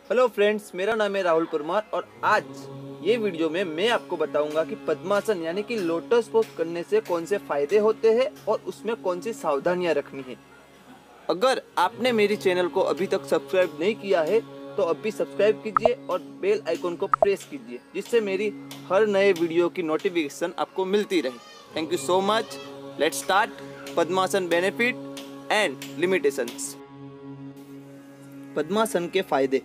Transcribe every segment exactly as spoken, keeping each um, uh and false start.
Hello friends, मेरा नाम है राहुल परमार और आज ये वीडियो में मैं आपको बताऊंगा कि पद्मासन यानी कि लोटस पोज करने से कौन से फायदे होते हैं और उसमें कौन सी सावधानियां रखनी है। अगर आपने मेरी चैनल को अभी तक सब्सक्राइब नहीं किया है तो अभी सब्सक्राइब कीजिए और बेल आइकन को प्रेस कीजिए, जिससे मेरी हर नए वीडियो की नोटिफिकेशन आपको मिलती रहे। Thank you so much. Let's start. Padmasana benefit and limitations. Padmasana के फायदे।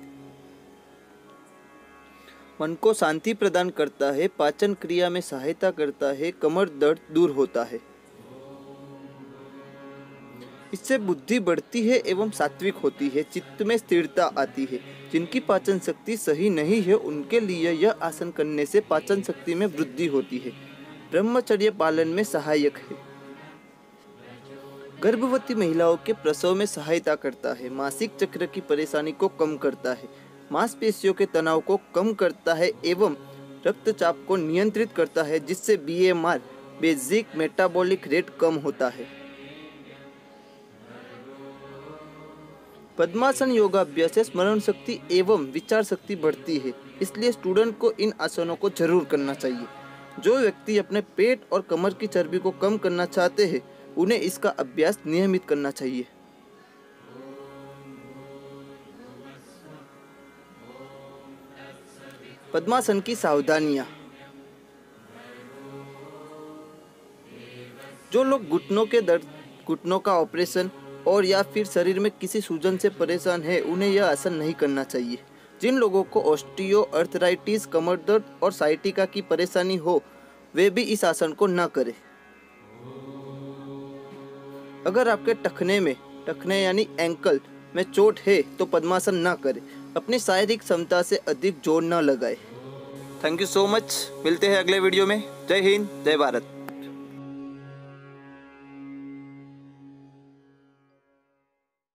मन को शांति प्रदान करता है, पाचन क्रिया में सहायता करता है, कमर दर्द दूर होता है। इससे बुद्धि बढ़ती है एवं सात्विक होती है, चित्त में स्थिरता आती है। जिनकी पाचन शक्ति सही नहीं है उनके लिए यह आसन करने से पाचन शक्ति में वृद्धि होती है। ब्रह्मचर्य पालन में सहायक है। गर्भवती महिलाओं के प्रसव में सहायता करता है। मासिक चक्र की परेशानी को कम करता है। मांसपेशियों के तनाव को कम करता है एवं रक्तचाप को नियंत्रित करता है, जिससे बीएमआर बेसिक मेटाबॉलिक रेट कम होता है। पद्मासन योगाभ्यास से स्मरण शक्ति एवं विचार शक्ति बढ़ती है, इसलिए स्टूडेंट को इन आसनों को जरूर करना चाहिए। जो व्यक्ति अपने पेट और कमर की चर्बी को कम करना चाहते हैं उन्हें इसका अभ्यास नियमित करना चाहिए। पद्मासन की सावधानियां। जो लोग घुटनों के दर्द, घुटनों का ऑपरेशन और या फिर शरीर में किसी सूजन से परेशान है उन्हें यह आसन नहीं करना चाहिए। जिन लोगों को ऑस्टियो अर्थराइटिस, कमर दर्द और साइटिका की परेशानी हो वे भी इस आसन को न करें। अगर आपके टखने में टखने यानी एंकल में चोट है तो पद्मासन न करें। अपनी शारीरिक क्षमता से अधिक जोर न लगाएं। Thank you so much. मिलते हैं अगले वीडियो में। जय हिंद, जय भारत।